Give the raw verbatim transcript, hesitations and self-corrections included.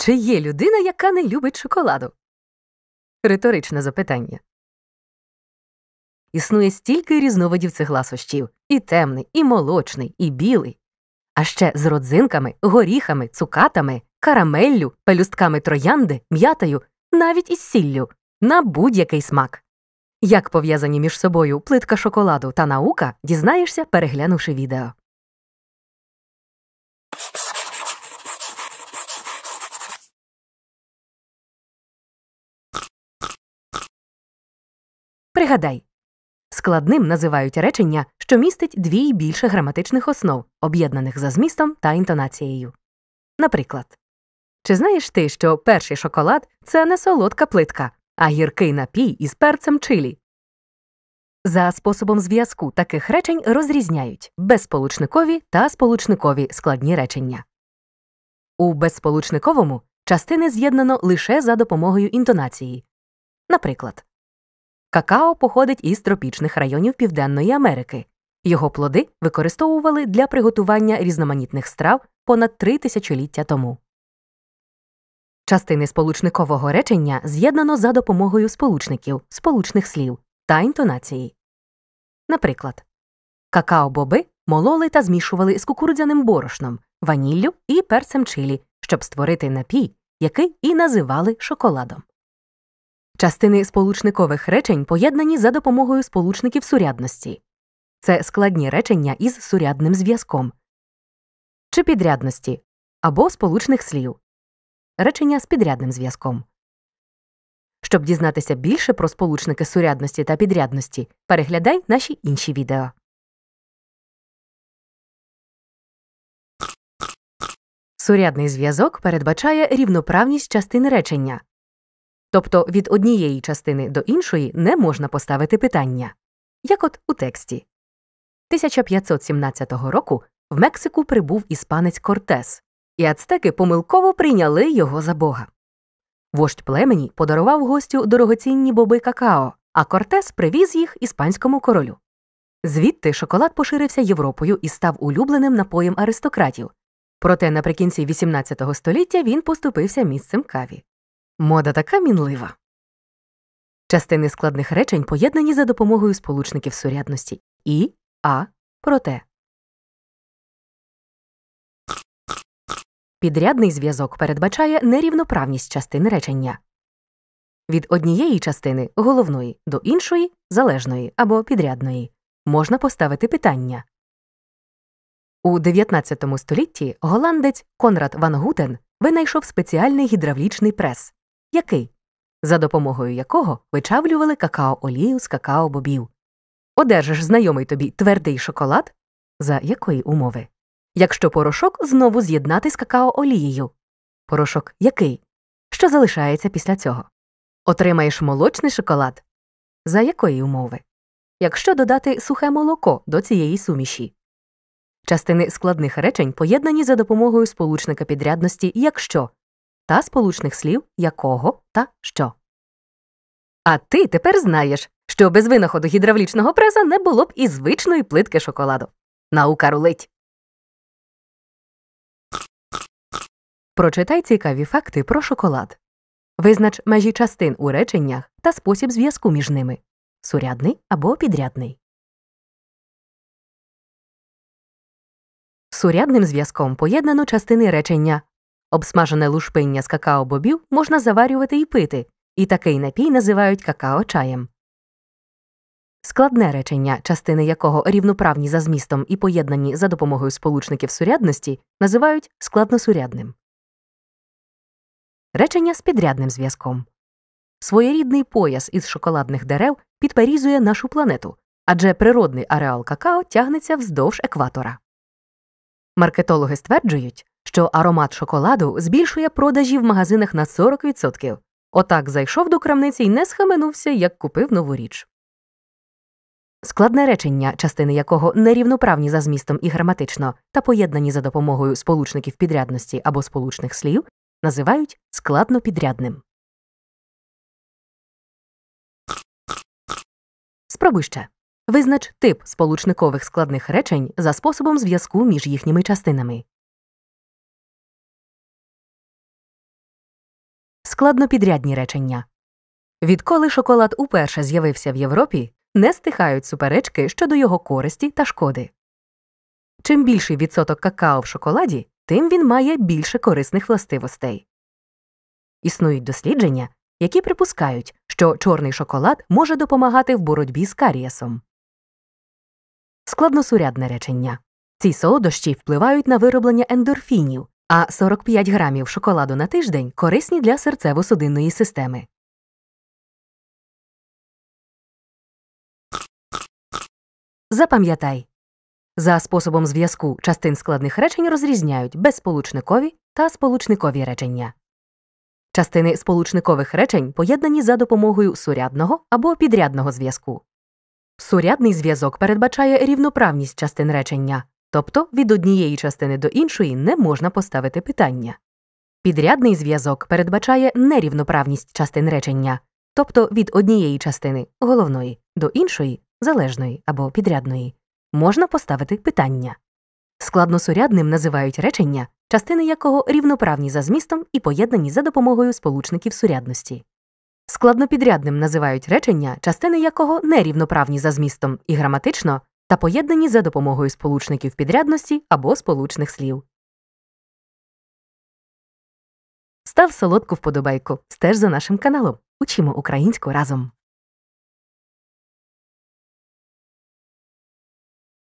Чи є людина, яка не любить шоколаду? Риторичне запитання. Існує стільки різновидів цих ласощів. І темний, і молочний, і білий. А ще з родзинками, горіхами, цукатами, карамеллю, пелюстками троянди, м'ятою, навіть із сіллю. На будь-який смак. Як пов'язані між собою плитка шоколаду та наука, дізнаєшся, переглянувши відео. Пригадай. Складним називають речення, що містить дві й більше граматичних основ, об'єднаних за змістом та інтонацією. Наприклад, чи знаєш ти, що перший шоколад – це не солодка плитка, а гіркий напій із перцем чилі? За способом зв'язку таких речень розрізняють безсполучникові та сполучникові складні речення. У безсполучниковому частини з'єднано лише за допомогою інтонації. Наприклад, какао походить із тропічних районів Південної Америки. Його плоди використовували для приготування різноманітних страв понад три тисячоліття тому. Частини сполучникового речення з'єднано за допомогою сполучників, сполучних слів та інтонації. Наприклад, какао-боби мололи та змішували з кукурудзяним борошном, ваніллю і перцем чилі, щоб створити напій, який і називали шоколадом. Частини сполучникових речень поєднані за допомогою сполучників сурядності. Це складні речення із сурядним зв'язком. Чи підрядності, або сполучних слів. Речення з підрядним зв'язком. Щоб дізнатися більше про сполучники сурядності та підрядності, переглядай наші інші відео. Сурядний зв'язок передбачає рівноправність частин речення. Тобто від однієї частини до іншої не можна поставити питання. Як от у тексті. тисяча п'ятсот сімнадцятого року в Мексику прибув іспанець Кортес, і ацтеки помилково прийняли його за бога. Вождь племені подарував гостю дорогоцінні боби какао, а Кортес привіз їх іспанському королю. Звідти шоколад поширився Європою і став улюбленим напоєм аристократів. Проте наприкінці вісімнадцятого століття він поступився місцем каві. Мода така мінлива. Частини складних речень поєднані за допомогою сполучників сурядності і, а, проте. Підрядний зв'язок передбачає нерівноправність частин речення. Від однієї частини, головної, до іншої, залежної або підрядної, можна поставити питання. У дев'ятнадцятому столітті голландець Конрад ван Гутен винайшов спеціальний гідравлічний прес, який, за допомогою якого вичавлювали какао-олію з какао-бобів. Одержиш знайомий тобі твердий шоколад? За якої умови? Якщо порошок знову з'єднати з какао-олією. Порошок який? Що залишається після цього? Отримаєш молочний шоколад? За якої умови? Якщо додати сухе молоко до цієї суміші. Частини складних речень поєднані за допомогою сполучника підрядності «якщо» та сполучних слів «якого» та «що». А ти тепер знаєш, що без винаходу гідравлічного преса не було б і звичної плитки шоколаду. Наука рулить! Прочитай цікаві факти про шоколад. Визнач межі частин у реченнях та спосіб зв'язку між ними – сурядний або підрядний. Сурядним зв'язком поєднано частини речення «обсмажене лушпиння з какао-бобів можна заварювати і пити, і такий напій називають какао-чаєм». Складне речення, частини якого рівноправні за змістом і поєднані за допомогою сполучників сурядності, називають складносурядним. Речення з підрядним зв'язком. Своєрідний пояс із шоколадних дерев підперізує нашу планету, адже природний ареал какао тягнеться вздовж екватора. Маркетологи стверджують, що аромат шоколаду збільшує продажі в магазинах на сорок відсотків. Отак зайшов до крамниці й не схаменувся, як купив нову річ. Складне речення, частини якого нерівноправні за змістом і граматично та поєднані за допомогою сполучників підрядності або сполучних слів, називають складнопідрядним. Спробуй ще. Визнач тип сполучникових складних речень за способом зв'язку між їхніми частинами. Складнопідрядні речення. Відколи шоколад уперше з'явився в Європі, не стихають суперечки щодо його користі та шкоди. Чим більший відсоток какао в шоколаді, тим він має більше корисних властивостей. Існують дослідження, які припускають, що чорний шоколад може допомагати в боротьбі з карієсом. Складносурядне речення. Ці солодощі впливають на вироблення ендорфінів, а сорок п'ять грамів шоколаду на тиждень корисні для серцево-судинної системи. Запам'ятай. За способом зв'язку частин складних речень розрізняють безсполучникові та сполучникові речення. Частини сполучникових речень поєднані за допомогою сурядного або підрядного зв'язку. Сурядний зв'язок передбачає рівноправність частин речення, тобто від однієї частини до іншої не можна поставити питання. Підрядний зв'язок передбачає нерівноправність частин речення, тобто від однієї частини головної до іншої залежної або підрядної можна поставити питання. Складносурядним називають речення, частини якого рівноправні за змістом і поєднані за допомогою сполучників сурядності. Складнопідрядним називають речення, частини якого нерівноправні за змістом і граматично та поєднані за допомогою сполучників підрядності або сполучних слів. Став солодку вподобайку, стеж за нашим каналом. Учимо українську разом!